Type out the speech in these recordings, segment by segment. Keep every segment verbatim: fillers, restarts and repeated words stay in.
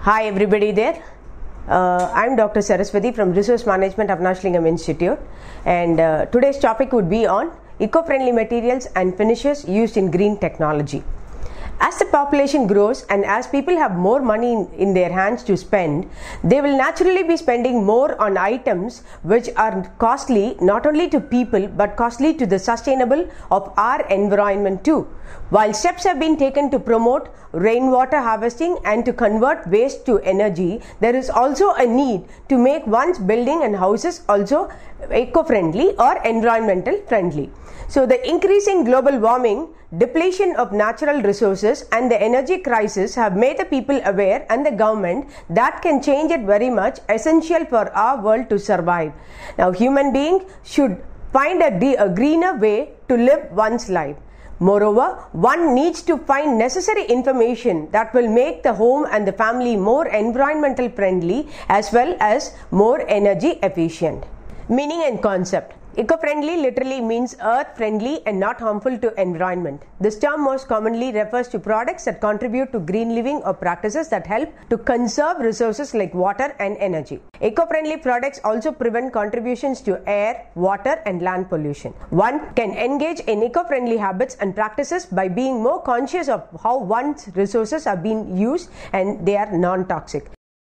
Hi everybody there. Uh, I'm Doctor Saraswati from Resource Management of Avinash Institute, and uh, today's topic would be on eco-friendly materials and finishes used in green technology. As the population grows and as people have more money in, in their hands to spend, they will naturally be spending more on items which are costly not only to people but costly to the sustainable of our environment too. While steps have been taken to promote rainwater harvesting and to convert waste to energy, there is also a need to make one's building and houses also eco-friendly or environmental friendly. So the increasing global warming, depletion of natural resources and the energy crisis have made the people aware and the government that can change it very much essential for our world to survive. Now human beings should find a, de- a greener way to live one's life. Moreover, one needs to find necessary information that will make the home and the family more environmental friendly as well as more energy efficient. Meaning and concept. Eco-friendly literally means earth-friendly and not harmful to environment. This term most commonly refers to products that contribute to green living or practices that help to conserve resources like water and energy. Eco-friendly products also prevent contributions to air, water and land pollution. One can engage in eco-friendly habits and practices by being more conscious of how one's resources are being used and they are non-toxic.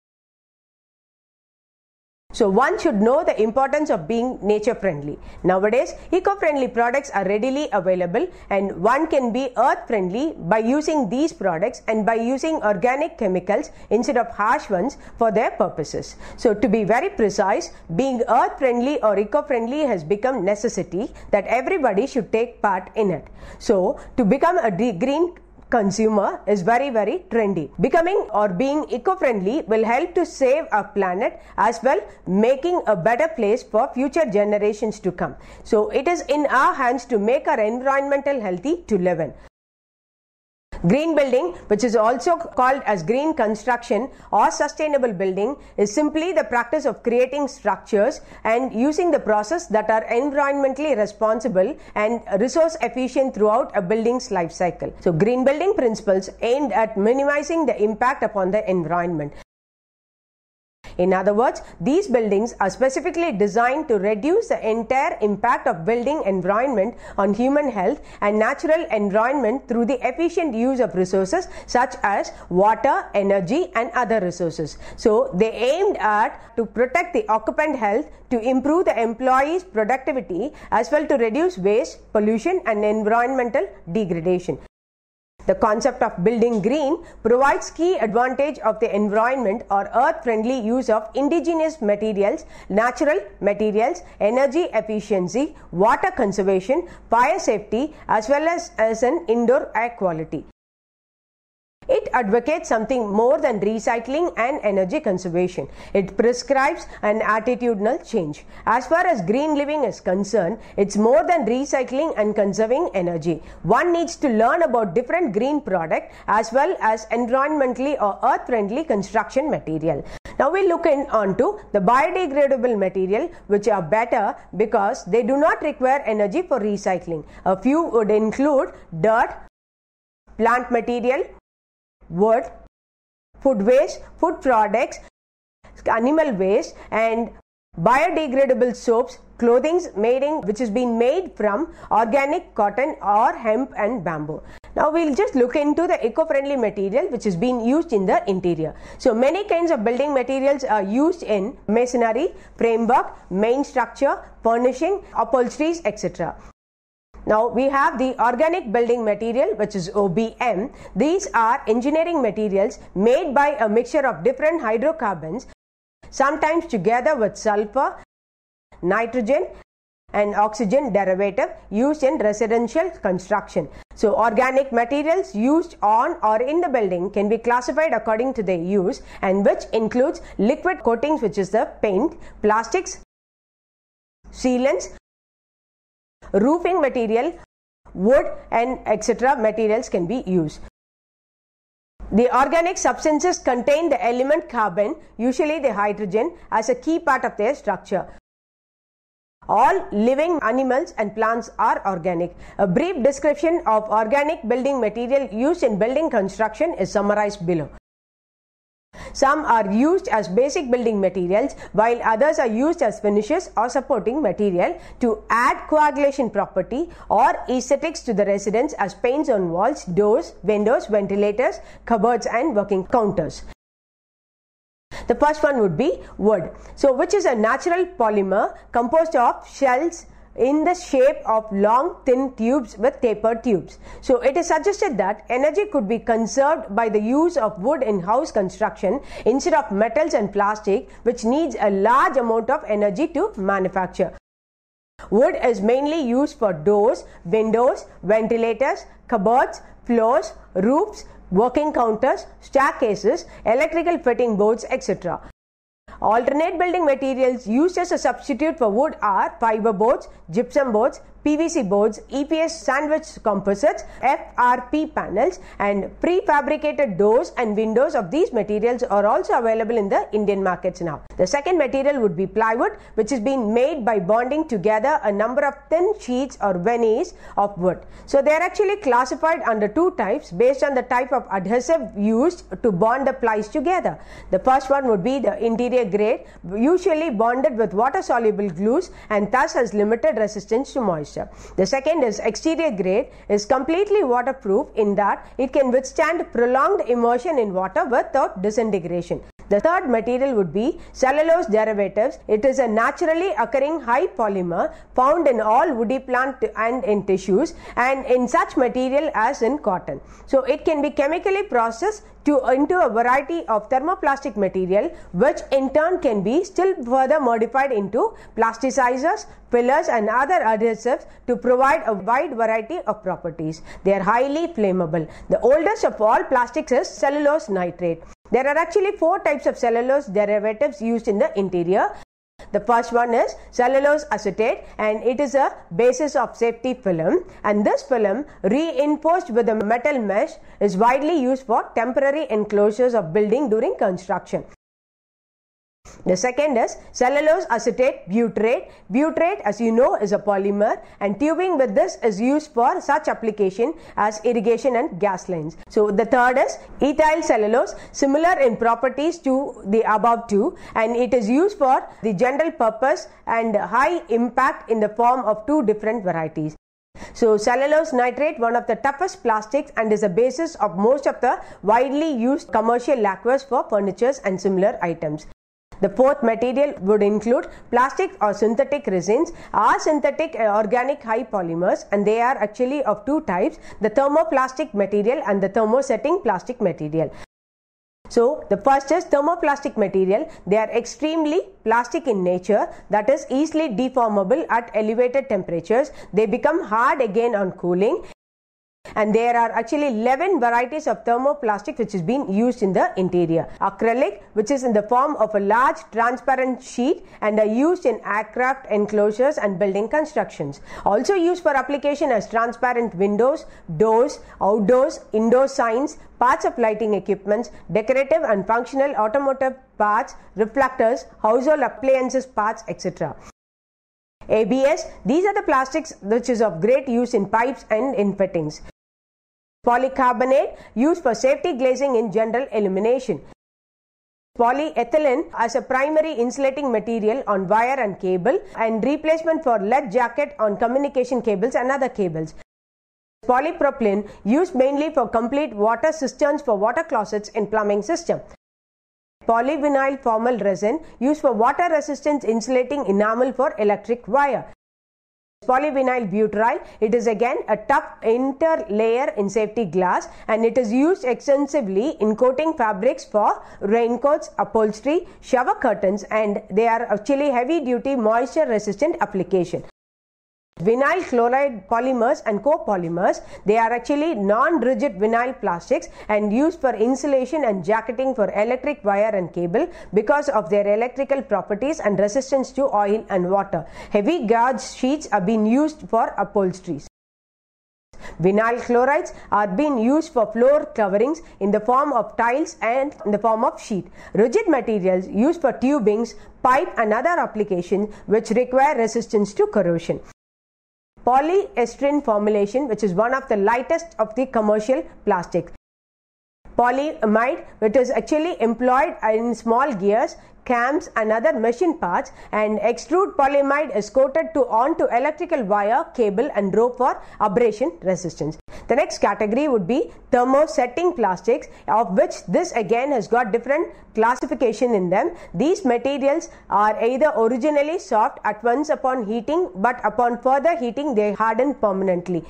So one should know the importance of being nature friendly. Nowadays, eco-friendly products are readily available and one can be earth friendly by using these products and by using organic chemicals instead of harsh ones for their purposes. So to be very precise, being earth friendly or eco-friendly has become necessity that everybody should take part in it. So to become a green consumer is very very trendy. Becoming or being eco-friendly will help to save our planet as well, making a better place for future generations to come. So it is in our hands to make our environmental healthy to live in. Green building, which is also called as green construction or sustainable building, is simply the practice of creating structures and using the process that are environmentally responsible and resource efficient throughout a building's life cycle. So green building principles aimed at minimizing the impact upon the environment. In other words, these buildings are specifically designed to reduce the entire impact of building environment on human health and natural environment through the efficient use of resources such as water, energy and other resources. So they aimed at to protect the occupant health, to improve the employees' productivity as well to reduce waste, pollution and environmental degradation. The concept of building green provides key advantage of the environment or earth-friendly use of indigenous materials, natural materials, energy efficiency, water conservation, fire safety as well as, as an indoor air quality. It advocates something more than recycling and energy conservation. It prescribes an attitudinal change. As far as green living is concerned, it's more than recycling and conserving energy. One needs to learn about different green products as well as environmentally or earth-friendly construction material. Now we look in onto the biodegradable material, which are better because they do not require energy for recycling. A few would include dirt, plant material, wood, food waste, food products, animal waste and biodegradable soaps, clothing made in, which is being made from organic cotton or hemp and bamboo. Now we'll just look into the eco-friendly material which is being used in the interior. So many kinds of building materials are used in masonry, framework, main structure, furnishing, upholsteries, et cetera. Now we have the organic building material which is O B M. These are engineering materials made by a mixture of different hydrocarbons, sometimes together with sulfur, nitrogen and oxygen derivative used in residential construction. So organic materials used on or in the building can be classified according to their use, and which includes liquid coatings which is the paint, plastics, sealants, roofing material, wood and et cetera materials can be used. The organic substances contain the element carbon, usually the hydrogen, as a key part of their structure. All living animals and plants are organic. A brief description of organic building material used in building construction is summarized below. Some are used as basic building materials, while others are used as finishes or supporting material to add coagulation property or aesthetics to the residence as paints on walls, doors, windows, ventilators, cupboards and working counters. The first one would be wood, so which is a natural polymer composed of shells in the shape of long thin tubes with tapered tubes. So it is suggested that energy could be conserved by the use of wood in house construction instead of metals and plastic, which needs a large amount of energy to manufacture. Wood is mainly used for doors, windows, ventilators, cupboards, floors, roofs, working counters, staircases, electrical fitting boards, et cetera. Alternate building materials used as a substitute for wood are fiber boards, gypsum boards, P V C boards, E P S sandwich composites, F R P panels, and prefabricated doors and windows of these materials are also available in the Indian markets now. The second material would be plywood, which is being made by bonding together a number of thin sheets or veneers of wood. So they are actually classified under two types based on the type of adhesive used to bond the plies together. The first one would be the interior grade, usually bonded with water soluble glues and thus has limited resistance to moisture. The second is exterior grade, is completely waterproof in that it can withstand prolonged immersion in water without disintegration. The third material would be cellulose derivatives. It is a naturally occurring high polymer found in all woody plant and in tissues and in such material as in cotton. So it can be chemically processed to into a variety of thermoplastic material, which in turn can be still further modified into plasticizers, fillers and other adhesives to provide a wide variety of properties. They are highly flammable. The oldest of all plastics is cellulose nitrate. There are actually four types of cellulose derivatives used in the interior. The first one is cellulose acetate, and it is a basis of safety film, and this film reinforced with a metal mesh is widely used for temporary enclosures of building during construction. The second is cellulose acetate butyrate. Butyrate, as you know, is a polymer, and tubing with this is used for such application as irrigation and gas lines. So the third is ethyl cellulose, similar in properties to the above two, and it is used for the general purpose and high impact in the form of two different varieties. So cellulose nitrate, one of the toughest plastics and is a basis of most of the widely used commercial lacquers for furniture and similar items. The fourth material would include plastic or synthetic resins, are synthetic organic high polymers, and they are actually of two types, the thermoplastic material and the thermosetting plastic material. So the first is thermoplastic material. They are extremely plastic in nature, that is easily deformable at elevated temperatures. They become hard again on cooling. And there are actually eleven varieties of thermoplastic which is being used in the interior. Acrylic, which is in the form of a large transparent sheet and are used in aircraft enclosures and building constructions. Also used for application as transparent windows, doors, outdoors, indoor signs, parts of lighting equipments, decorative and functional automotive parts, reflectors, household appliances parts, et cetera. A B S, these are the plastics which is of great use in pipes and in fittings. Polycarbonate, used for safety glazing in general illumination. Polyethylene as a primary insulating material on wire and cable and replacement for lead jacket on communication cables and other cables. Polypropylene, used mainly for complete water cisterns for water closets in plumbing system. Polyvinyl formal resin, used for water resistant insulating enamel for electric wire. Polyvinyl butyryl, it is again a tough interlayer in safety glass, and it is used extensively in coating fabrics for raincoats, upholstery, shower curtains, and they are actually heavy duty moisture resistant application. Vinyl chloride polymers and copolymers, they are actually non-rigid vinyl plastics and used for insulation and jacketing for electric wire and cable because of their electrical properties and resistance to oil and water. Heavy gauge sheets are being used for upholsteries. Vinyl chlorides are being used for floor coverings in the form of tiles and in the form of sheet. Rigid materials used for tubings, pipe and other applications which require resistance to corrosion. Polyestyrene formulation, which is one of the lightest of the commercial plastics. polyamide, which is actually employed in small gears, cams and other machine parts, and extrude polyamide is coated to onto electrical wire, cable and rope for abrasion resistance. The next category would be thermosetting plastics, of which this again has got different classification in them. These materials are either originally soft at once upon heating, but upon further heating they harden permanently.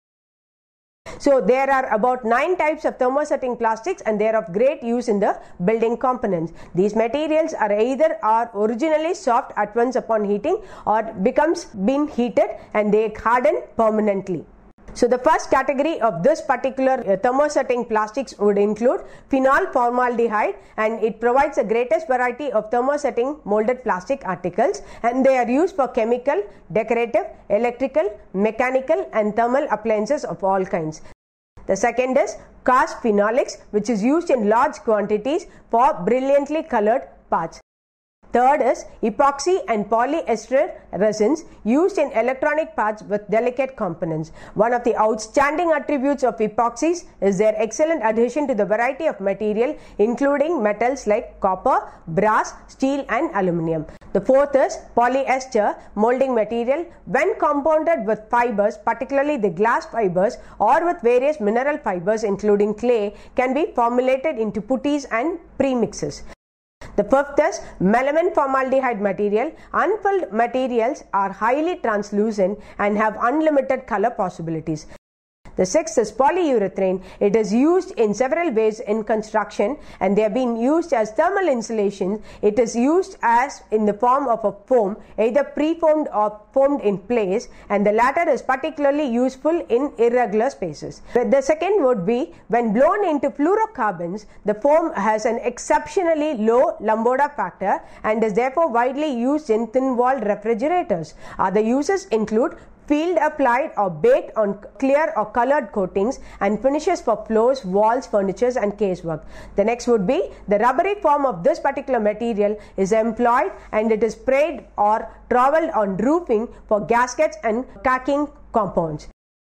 So there are about nine types of thermosetting plastics, and they are of great use in the building components. These materials are either are originally soft at once upon heating or becomes been heated and they harden permanently. So the first category of this particular uh, thermosetting plastics would include phenol formaldehyde, and it provides the greatest variety of thermosetting molded plastic articles, and they are used for chemical, decorative, electrical, mechanical and thermal appliances of all kinds. The second is cast phenolics, which is used in large quantities for brilliantly colored parts. Third is epoxy and polyester resins used in electronic parts with delicate components. One of the outstanding attributes of epoxies is their excellent adhesion to the variety of material, including metals like copper, brass, steel and aluminium. The fourth is polyester molding material. When compounded with fibers, particularly the glass fibers or with various mineral fibers including clay, can be formulated into putties and premixes. The fifth is melamine formaldehyde material. Unfilled materials are highly translucent and have unlimited color possibilities. The sixth is polyurethane. It is used in several ways in construction, and they have been used as thermal insulation. It is used as in the form of a foam, either preformed or formed in place, and the latter is particularly useful in irregular spaces. The second would be when blown into fluorocarbons, the foam has an exceptionally low Lambda factor and is therefore widely used in thin-walled refrigerators. Other uses include field applied or baked on clear or colored coatings and finishes for floors, walls, furniture and casework. The next would be the rubbery form of this particular material is employed and it is sprayed or troweled on roofing for gaskets and caulking compounds.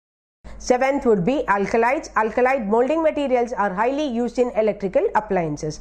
Seventh would be alkalides. Alkalide molding materials are highly used in electrical appliances.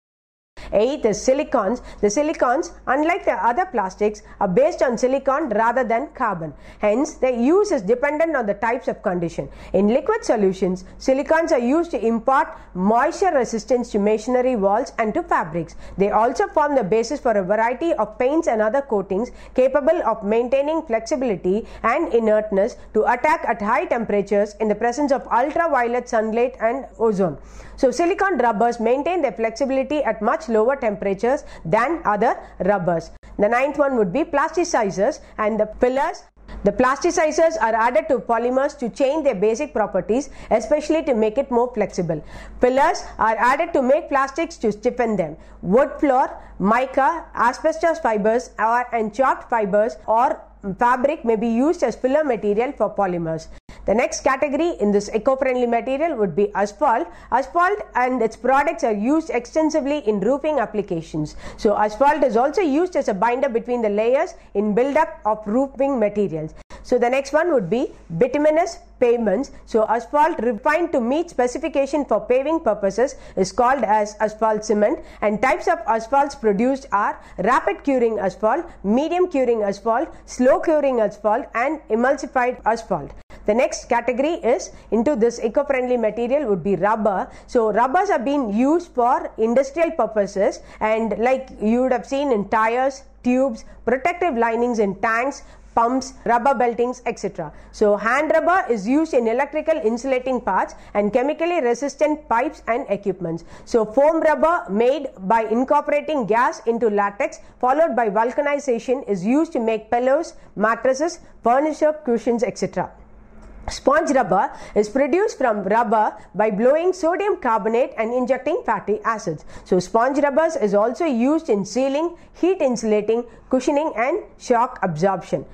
Eighth is silicons. The silicons, unlike the other plastics, are based on silicon rather than carbon. Hence, their use is dependent on the types of condition. In liquid solutions, silicons are used to impart moisture resistance to masonry walls and to fabrics. They also form the basis for a variety of paints and other coatings capable of maintaining flexibility and inertness to attack at high temperatures in the presence of ultraviolet sunlight and ozone. So, silicon rubbers maintain their flexibility at much lower temperatures than other rubbers. The ninth one would be plasticizers and the fillers. The plasticizers are added to polymers to change their basic properties, especially to make it more flexible. Fillers are added to make plastics to stiffen them. Wood floor, mica, asbestos fibers or and chopped fibers or fabric may be used as filler material for polymers. The next category in this eco-friendly material would be asphalt. Asphalt and its products are used extensively in roofing applications. So asphalt is also used as a binder between the layers in build-up of roofing materials. So the next one would be bituminous pavements. So asphalt refined to meet specification for paving purposes is called as asphalt cement, and types of asphalts produced are rapid curing asphalt, medium curing asphalt, slow curing asphalt and emulsified asphalt. The next category is into this eco-friendly material would be rubber. So rubbers are being used for industrial purposes, and like you would have seen in tires, tubes, protective linings in tanks, pumps, rubber beltings, et cetera. So hand rubber is used in electrical insulating parts and chemically resistant pipes and equipments. So foam rubber made by incorporating gas into latex followed by vulcanization is used to make pillows, mattresses, furniture, cushions, et cetera. Sponge rubber is produced from rubber by blowing sodium carbonate and injecting fatty acids. So sponge rubbers is also used in sealing, heat insulating, cushioning and shock absorption.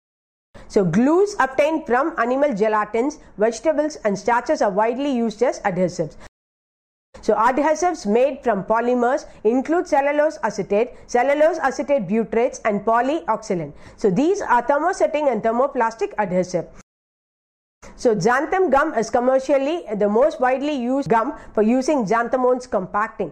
So glues obtained from animal gelatins, vegetables and starches are widely used as adhesives. So adhesives made from polymers include cellulose acetate, cellulose acetate butyrates and polyoxylin. So these are thermosetting and thermoplastic adhesive. So xanthan gum is commercially the most widely used gum for using xanthamones compacting.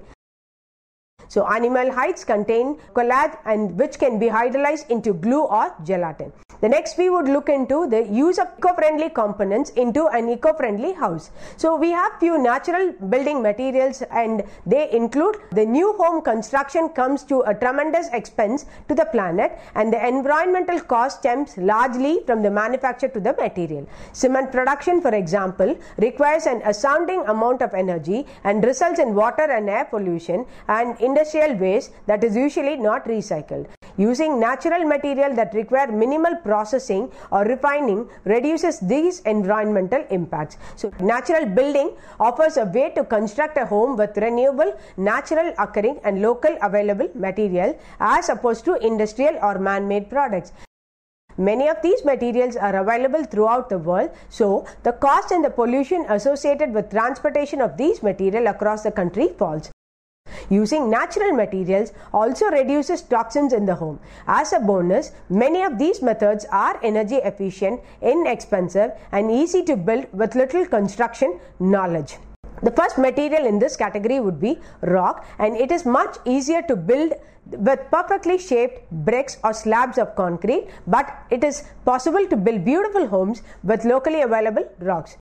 So animal hides contain collage and which can be hydrolyzed into glue or gelatin. The next we would look into the use of eco-friendly components into an eco-friendly house. So we have few natural building materials and they include the new home construction comes to a tremendous expense to the planet and the environmental cost stems largely from the manufacture to the material. Cement production, for example, requires an astounding amount of energy and results in water and air pollution and industrial waste that is usually not recycled. Using natural material that require minimal processing or refining reduces these environmental impacts. So natural building offers a way to construct a home with renewable, natural occurring and local available material as opposed to industrial or man-made products. Many of these materials are available throughout the world, so the cost and the pollution associated with transportation of these materials across the country falls. Using natural materials also reduces toxins in the home. As a bonus, many of these methods are energy efficient, inexpensive, and easy to build with little construction knowledge. The first material in this category would be rock, and it is much easier to build with perfectly shaped bricks or slabs of concrete, but it is possible to build beautiful homes with locally available rocks.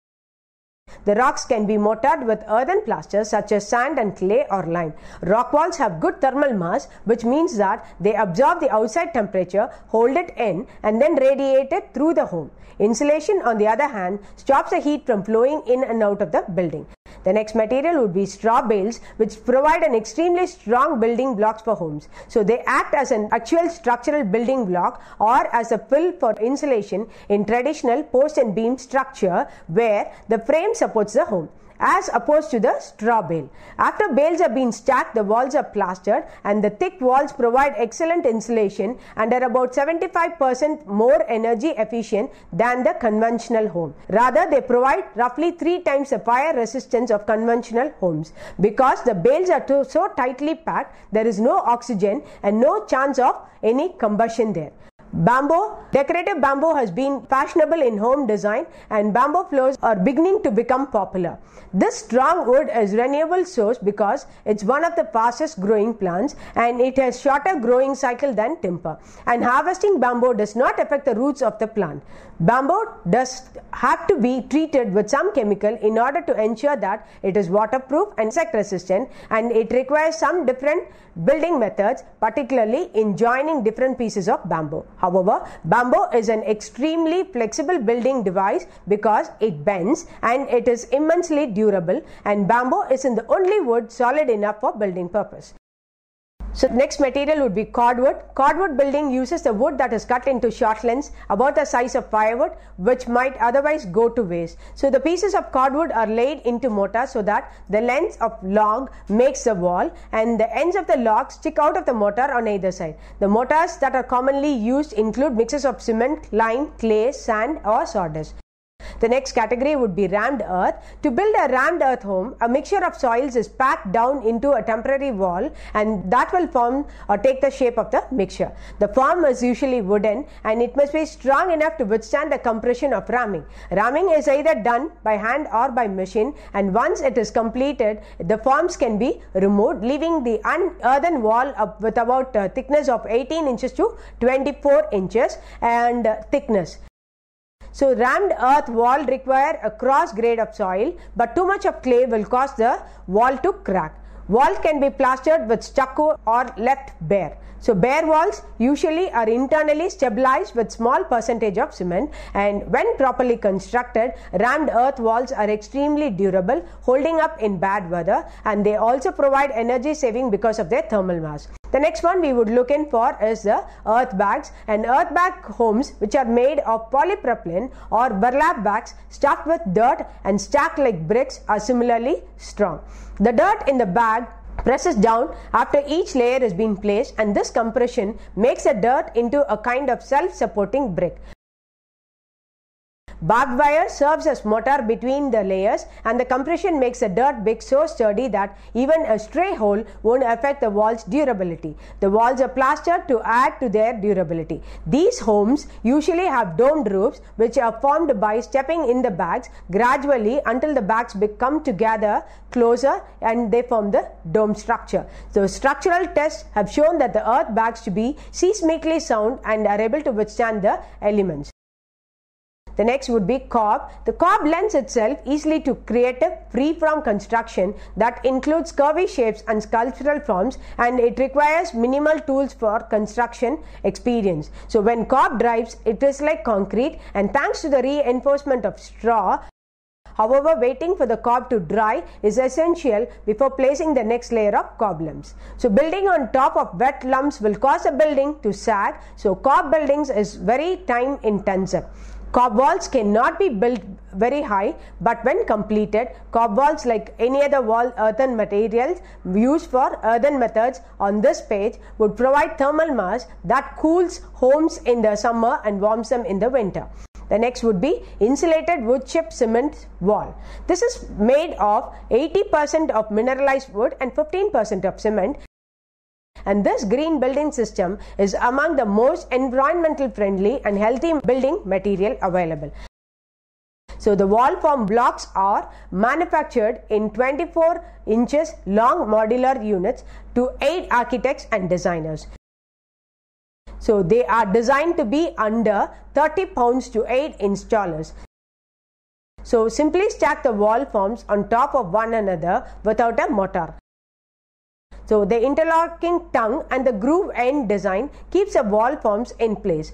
The rocks can be mortared with earthen plasters such as sand and clay or lime. Rock walls have good thermal mass, which means that they absorb the outside temperature, hold it in, and then radiate it through the home. Insulation, on the other hand, stops the heat from flowing in and out of the building. The next material would be straw bales, which provide an extremely strong building blocks for homes. So they act as an actual structural building block or as a fill for insulation in traditional post and beam structure where the frame supports the home, as opposed to the straw bale. After bales have been stacked, the walls are plastered and the thick walls provide excellent insulation and are about seventy-five percent more energy efficient than the conventional home. Rather, they provide roughly three times the fire resistance of conventional homes. Because the bales are too, so tightly packed, there is no oxygen and no chance of any combustion there. Bamboo. Decorative bamboo has been fashionable in home design and bamboo floors are beginning to become popular. This strong wood is renewable source because it's one of the fastest growing plants and it has shorter growing cycle than timber. And harvesting bamboo does not affect the roots of the plant. Bamboo does have to be treated with some chemical in order to ensure that it is waterproof and insect resistant, and it requires some different building methods, particularly in joining different pieces of bamboo. However, bamboo is an extremely flexible building device because it bends and it is immensely durable, and bamboo isn't the only wood solid enough for building purpose. So next material would be cordwood. Cordwood building uses the wood that is cut into short lengths about the size of firewood, which might otherwise go to waste. So the pieces of cordwood are laid into mortar so that the length of log makes the wall and the ends of the log stick out of the mortar on either side. The mortars that are commonly used include mixes of cement, lime, clay, sand or sawdust. The next category would be rammed earth. To build a rammed earth home, a mixture of soils is packed down into a temporary wall and that will form or take the shape of the mixture. The form is usually wooden and it must be strong enough to withstand the compression of ramming. Ramming is either done by hand or by machine, and once it is completed, the forms can be removed, leaving the unearthen wall up with about a thickness of eighteen inches to twenty-four inches and uh, thickness. So rammed earth wall require a cross grade of soil, but too much of clay will cause the wall to crack. Wall can be plastered with stucco or left bare. So bare walls usually are internally stabilized with small percentage of cement, and when properly constructed, rammed earth walls are extremely durable, holding up in bad weather, and they also provide energy saving because of their thermal mass. The next one we would look in for is the earth bags, and earth bag homes which are made of polypropylene or burlap bags stuffed with dirt and stacked like bricks are similarly strong. The dirt in the bag presses down after each layer has been placed, and this compression makes the dirt into a kind of self-supporting brick. Barbed wire serves as mortar between the layers, and the compression makes the dirt bricks so sturdy that even a stray hole won't affect the wall's durability. The walls are plastered to add to their durability. These homes usually have domed roofs which are formed by stepping in the bags gradually until the bags become together closer and they form the dome structure. So structural tests have shown that the earth bags to be seismically sound and are able to withstand the elements. The next would be cob. The cob lends itself easily to creative, free-form construction that includes curvy shapes and sculptural forms, and it requires minimal tools for construction experience. So when cob dries, it is like concrete, and thanks to the reinforcement of straw. However, waiting for the cob to dry is essential before placing the next layer of cob lumps. So building on top of wet lumps will cause a building to sag, so cob buildings is very time intensive. Cob walls cannot be built very high, but when completed, cob walls, like any other wall earthen materials used for earthen methods on this page, would provide thermal mass that cools homes in the summer and warms them in the winter. The next would be insulated wood chip cement wall. This is made of eighty percent of mineralized wood and fifteen percent of cement. And this green building system is among the most environmental friendly and healthy building material available. So the wall form blocks are manufactured in twenty-four inches long modular units to aid architects and designers. So they are designed to be under thirty pounds to aid installers. So simply stack the wall forms on top of one another without a mortar. So the interlocking tongue and the groove end design keeps the wall forms in place.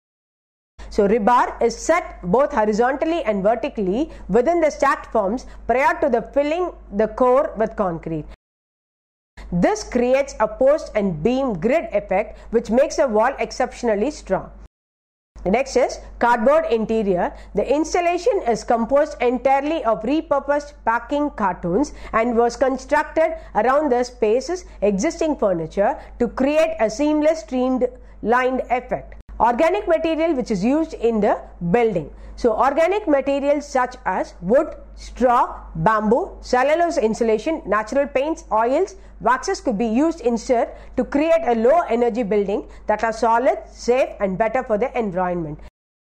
So rebar is set both horizontally and vertically within the stacked forms prior to the filling the core with concrete. This creates a post and beam grid effect which makes the wall exceptionally strong. The next is cardboard interior. The installation is composed entirely of repurposed packing cartons and was constructed around the space's existing furniture to create a seamless streamlined effect. Organic material which is used in the building. So organic materials such as wood, straw, bamboo, cellulose insulation, natural paints, oils, waxes could be used instead to create a low energy building that are solid, safe and better for the environment.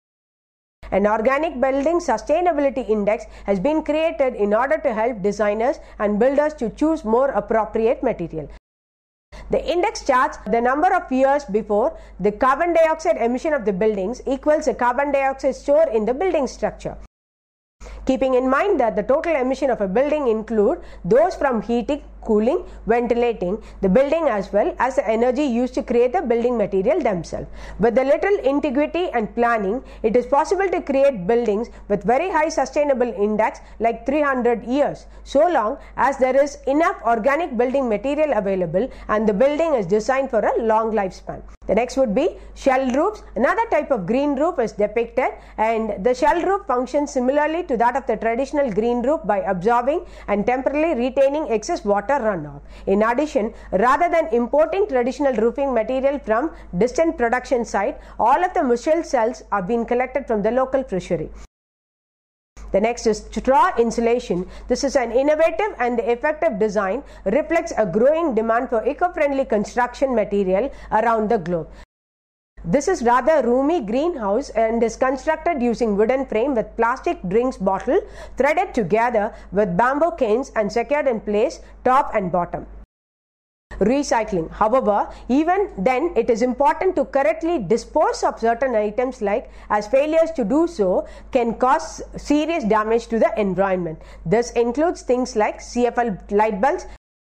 An organic building sustainability index has been created in order to help designers and builders to choose more appropriate material. The index charts the number of years before the carbon dioxide emission of the buildings equals the carbon dioxide stored in the building structure. Keeping in mind that the total emission of a building include those from heating, cooling, ventilating the building as well as the energy used to create the building material themselves. With a little integrity and planning, it is possible to create buildings with very high sustainable index like three hundred years, so long as there is enough organic building material available and the building is designed for a long lifespan. The next would be shell roofs. Another type of green roof is depicted, and the shell roof functions similarly to that of the traditional green roof by absorbing and temporarily retaining excess water runoff. In addition, rather than importing traditional roofing material from distant production site, all of the mutual cells are being collected from the local fishery. The next is straw insulation. This is an innovative and effective design, reflects a growing demand for eco-friendly construction material around the globe. This is rather roomy greenhouse and is constructed using wooden frame with plastic drinks bottle threaded together with bamboo canes and secured in place top and bottom. Recycling. However, even then it is important to correctly dispose of certain items, like as failures to do so can cause serious damage to the environment. This includes things like C F L light bulbs,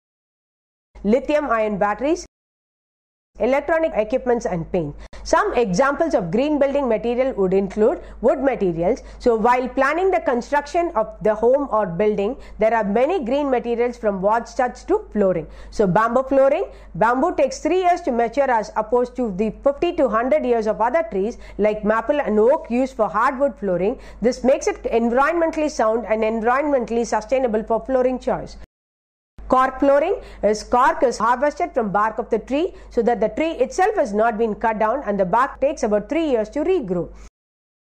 lithium ion batteries, electronic equipments and paint. Some examples of green building material would include wood materials. So while planning the construction of the home or building, there are many green materials from wall studs to flooring. So bamboo flooring, bamboo takes three years to mature as opposed to the fifty to one hundred years of other trees like maple and oak used for hardwood flooring. This makes it environmentally sound and environmentally sustainable for flooring choice. Cork flooring is cork is harvested from bark of the tree so that the tree itself has not been cut down and the bark takes about three years to regrow.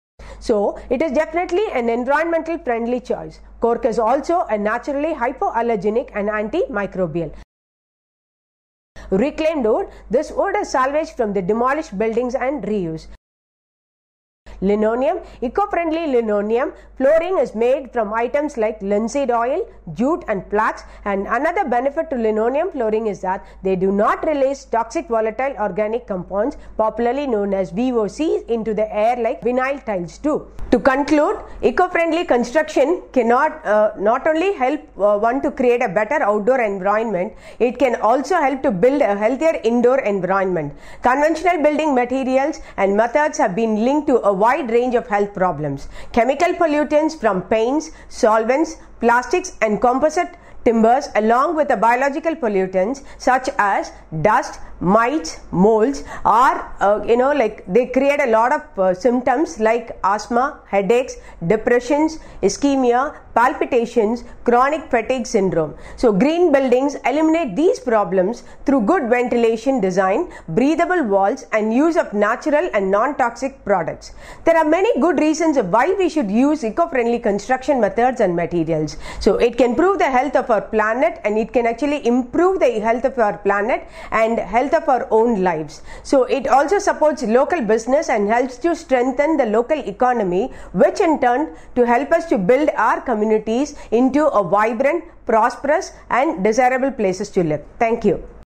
So it is definitely an environmental friendly choice. Cork is also a naturally hypoallergenic and antimicrobial. Reclaimed wood. This wood is salvaged from the demolished buildings and reused. Linoleum. Eco-friendly linoleum flooring is made from items like linseed oil, jute and flax, and another benefit to linoleum flooring is that they do not release toxic volatile organic compounds, popularly known as V O Cs, into the air like vinyl tiles do. To conclude, eco-friendly construction cannot uh, not only help uh, one to create a better outdoor environment, it can also help to build a healthier indoor environment. Conventional building materials and methods have been linked to a wide range of health problems. Chemical pollutants from paints, solvents, plastics and composite timbers, along with the biological pollutants such as dust, mites, molds, are uh, you know like they create a lot of uh, symptoms like asthma, headaches, depressions, ischemia, palpitations, chronic fatigue syndrome. So green buildings eliminate these problems through good ventilation design, breathable walls and use of natural and non-toxic products. There are many good reasons of why we should use eco-friendly construction methods and materials. So it can improve the health of our planet, and it can actually improve the health of our planet and health of our own lives. So it also supports local business and helps to strengthen the local economy, which in turn to help us to build our communities into a vibrant, prosperous and desirable places to live. Thank you.